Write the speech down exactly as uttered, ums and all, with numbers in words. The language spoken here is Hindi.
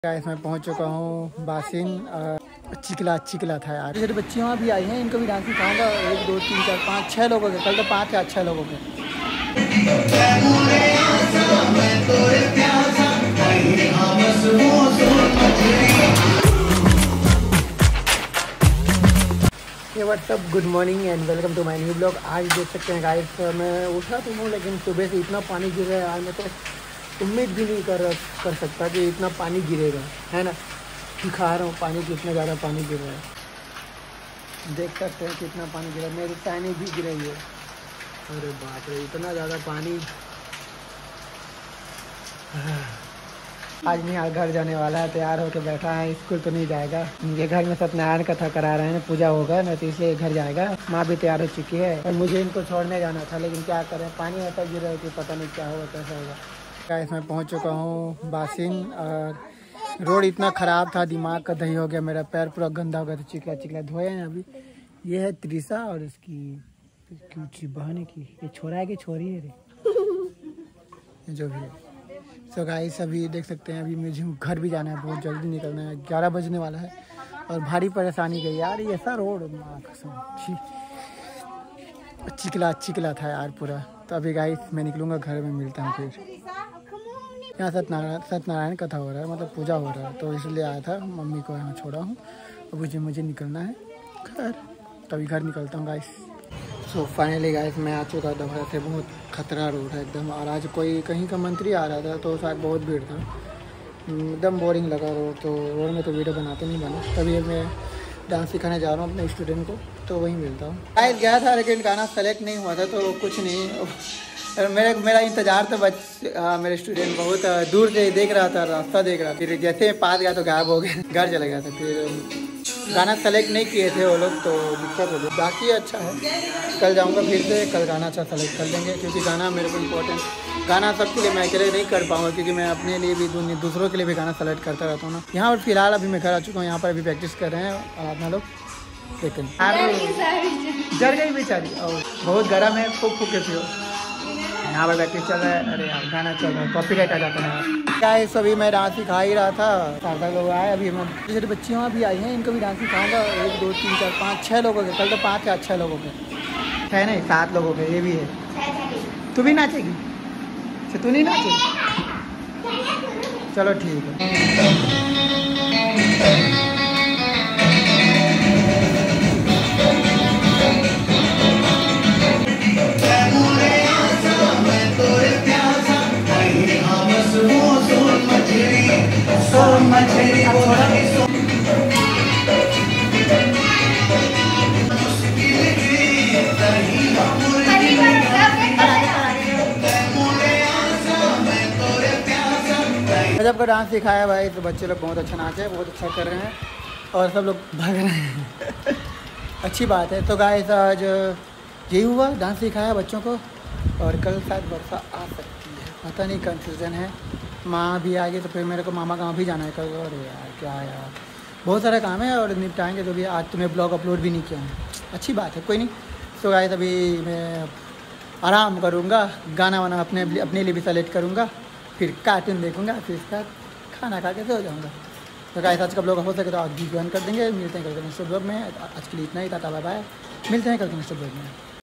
गाइस मैं पहुंच चुका हूं बासिन। चिकला चिकला था यार। छोटे बच्चियाँ वहाँ भी आई हैं, इनको भी डांस सिखाऊंगा। एक दो तीन चार पाँच छः लोगों के, कल तो पाँच या छः लोगों के। ये what's up, good morning and welcome to my new blog. आज देख सकते हैं गाइस, मैं उठा तो हूँ लेकिन सुबह से इतना पानी गिर रहा है आज, मैं तो उम्मीद भी नहीं कर कर सकता कि इतना पानी गिरेगा, है ना। दिखा रहा हूँ पानी, कितना ज़्यादा पानी गिर रहा है। देख सकते हैं कितना पानी गिरा, मेरी टाइनी भी गिर रही है। अरे बाप रे, इतना ज़्यादा पानी। आज नहीं, आज घर जाने वाला है, तैयार होकर बैठा है। स्कूल तो नहीं जाएगा, ये घर में सत्यनारायण कथा करा रहे हैं, पूजा होगा ना, तो इसलिए घर जाएगा। माँ भी तैयार हो चुकी है और मुझे इनको छोड़ने जाना था, लेकिन क्या करें, पानी ऐसा गिर रहा है कि पता नहीं क्या होगा, कैसा होगा। गाइस मैं पहुंच चुका हूं बासिन और रोड इतना ख़राब था, दिमाग का दही हो गया, मेरा पैर पूरा गंदा हो गया था। चिकला चिकला धोए हैं अभी। ये है त्रिशा और इसकी बहन की, ये छोरा है कि छोरी है रे, जो भी है। सो गाइस अभी देख सकते हैं, अभी मुझे घर भी जाना है, बहुत जल्दी निकलना है, ग्यारह बजने वाला है और भारी परेशानी गई यार। ये ऐसा रोड चिकला चिकला था यार पूरा। तो अभी गाइस मैं निकलूँगा घर में, मिलता हूँ फिर। यहाँ सत्यनारायण सत्यनारायण कथा हो रहा है, मतलब पूजा हो रहा है, तो इसलिए आया था। मम्मी को यहाँ छोड़ा हूँ और मुझे मुझे निकलना है घर, तभी घर निकलता हूँ गाइस। सो फाइनली गाइस मैं आ चुका दोबारा से। बहुत खतरा रोड है एकदम, और आज कोई कहीं का मंत्री आ रहा था तो शायद बहुत भीड़ था, एकदम बोरिंग लगा रोड। तो रोड में तो वीडियो बनाते नहीं बना। तभी मैं डांस सिखाने जा रहा हूँ अपने स्टूडेंट को, तो वहीं मिलता हूँ। गाइस गया था लेकिन गाना सेलेक्ट नहीं हुआ था, तो कुछ नहीं। मेरे मेरा इंतज़ार तो बच आ, मेरे स्टूडेंट बहुत दूर से देख रहा था, रास्ता देख रहा था। फिर जैसे पास गया तो गायब हो गया, घर चला गया था। फिर गाना सेलेक्ट नहीं किए थे वो लोग, तो दिक्कत हो गई। बाकी अच्छा है, कल जाऊंगा फिर से, कल गाना अच्छा सेलेक्ट कर लेंगे, क्योंकि गाना मेरे को इम्पोर्टेंट। गाना सबके लिए मैं अकेले नहीं कर पाऊँगा, क्योंकि मैं अपने लिए भी दूसरों के लिए भी गाना सेलेक्ट करता रहता हूँ ना। यहाँ पर फिलहाल अभी मैं घर आ चुका हूँ, यहाँ पर अभी प्रैक्टिस कर रहे हैं आराधना लोग। लेकिन जल गई बेचारी और बहुत गर्म है, फूक फूक के पियो। यहाँ पर प्रैक्टिस चल रहा है। अरे यार गाना चल रहा है, कॉपीराइट आ जाता है। क्या है, सभी मैं डांस सिखा ही रहा था, सारा लोग आए। अभी मैं छोटे बच्चियाँ वहाँ भी आई हैं, इनको भी डांस सिखाऊंगा। एक दो तीन चार पाँच छः लोगों के, कल तो पाँच या छः लोगों के, है नहीं सात लोगों के, ये भी है। तू भी नाचेगी? अच्छा तू नहीं नाचेगी, चलो ठीक है। जब का डांस सिखाया भाई, तो बच्चे लोग बहुत अच्छा नाचे, बहुत अच्छा कर रहे हैं और सब लोग भाग रहे हैं। अच्छी बात है। तो गाइस आज यही हुआ, डांस सिखाया बच्चों को, और कल शायद वर्षा आ सकती है, पता नहीं, कंफ्यूजन है। माँ भी आ गई तो फिर मेरे को मामा गाँव भी जाना है कल। और यार क्या यार, बहुत सारा काम है और निपटाएंगे। तो भी आज तुम्हें ब्लॉग अपलोड भी नहीं किया है, अच्छी बात है, कोई नहीं। तो गाइस अभी मैं आराम करूँगा, गाना वाना अपने अपने लिए भी सेलेक्ट करूँगा, फिर कार्टून देखूँगा, फिर इसका खाना खा के सो जाऊँगा। तो गाइस आज का ब्लॉग हो सके तो आज भी ज्वाइन कर देंगे। मिलते हैं कल के नेक्स्ट ब्लॉग में। आज के लिए इतना ही, टाटा बाय बाय, मिलते हैं कल के नेक्स्ट ब्लॉग में।